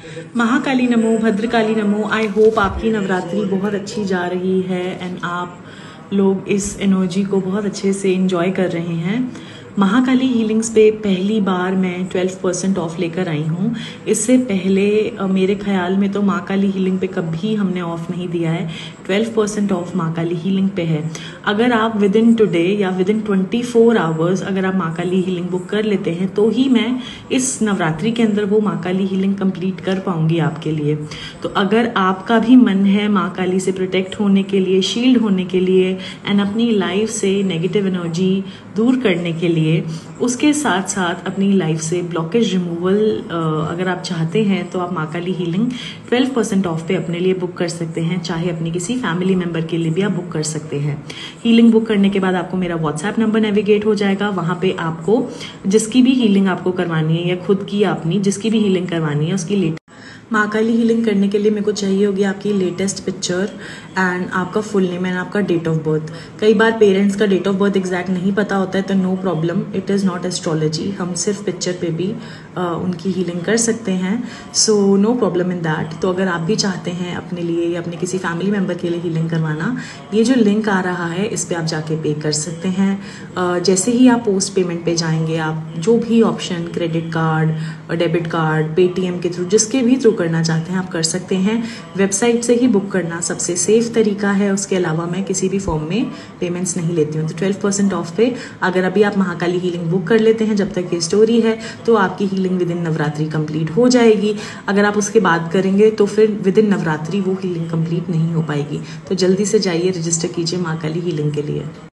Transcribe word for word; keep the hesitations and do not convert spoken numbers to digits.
Mahakali NaMo, Bhadrakali NaMo. I hope आपकी नवरात्रि बहुत अच्छी जा रही है एंड आप लोग इस एनर्जी को बहुत अच्छे से एंजॉय कर रहे हैं। महाकाली हीलिंग्स पे पहली बार मैं ट्वेल्व परसेंट ऑफ लेकर आई हूँ। इससे पहले मेरे ख्याल में तो महाकाली हीलिंग पे कभी हमने ऑफ नहीं दिया है। Twelve percent off Mahakali healing पे है। अगर आप within today or within twenty four hours अगर आप महाकाली हीलिंग बुक कर लेते हैं तो ही मैं इस नवरात्रि के अंदर वो महाकाली हीलिंग कंप्लीट कर पाऊंगी आपके लिए। तो अगर आपका भी मन है महाकाली से प्रोटेक्ट होने के लिए, शील्ड होने के लिए एंड अपनी लाइफ से नेगेटिव एनर्जी दूर करने के लिए, उसके साथ साथ अपनी लाइफ से ब्लॉकेज रिमूवल अगर आप चाहते हैं तो आप Mahakali healing twelve percent off पे अपने लिए बुक कर सकते हैं। चाहे अपनी किसी फैमिली मेंबर के लिए भी आप बुक कर सकते हैं। हीलिंग बुक करने के बाद आपको मेरा व्हाट्सएप नंबर नेविगेट हो जाएगा। वहां पे आपको जिसकी भी हीलिंग आपको करवानी है या खुद की अपनी जिसकी भी हीलिंग करवानी है उसकी लेट महाकाली हीलिंग करने के लिए मेरे को चाहिए होगी आपकी लेटेस्ट पिक्चर एंड आपका फुल नेम एंड आपका डेट ऑफ बर्थ। कई बार पेरेंट्स का डेट ऑफ बर्थ एग्जैक्ट नहीं पता होता है तो no problem, it is not astrology. हम सिर्फ पिक्चर पे भी आ, उनकी हीलिंग कर सकते हैं। So no problem in that. तो अगर आप भी चाहते हैं अपने लिए या अपने किसी फैमिली मेम्बर के लिए हीलिंग करवाना, ये जो लिंक आ रहा है इस पर आप जाके पे कर सकते हैं। आ, जैसे ही आप पोस्ट पेमेंट पे जाएंगे, आप जो भी option credit card, debit card, Paytm के थ्रू, जिसके भी थ्रू करना चाहते हैं आप कर सकते हैं। वेबसाइट से ही बुक करना सबसे सेफ तरीका है। उसके अलावा मैं किसी भी फॉर्म में पेमेंट्स नहीं लेती हूँ। तो ट्वेल्व परसेंट ऑफ पे अगर अभी आप महाकाली हीलिंग बुक कर लेते हैं जब तक ये स्टोरी है तो आपकी healing within Navratri complete हो जाएगी। अगर आप उसके बाद करेंगे तो फिर विद इन नवरात्रि वो हीलिंग कंप्लीट नहीं हो पाएगी। तो जल्दी से जाइए, रजिस्टर कीजिए महाकाली हीलिंग के लिए।